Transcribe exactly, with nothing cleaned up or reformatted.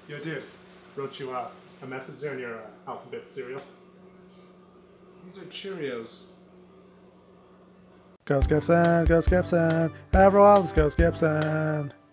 Yeah, I did. Wrote you uh, a message there in your uh, alphabet cereal. These are Cheerios. Go Gibson, go Gibson. Everyone, let's go Gibson.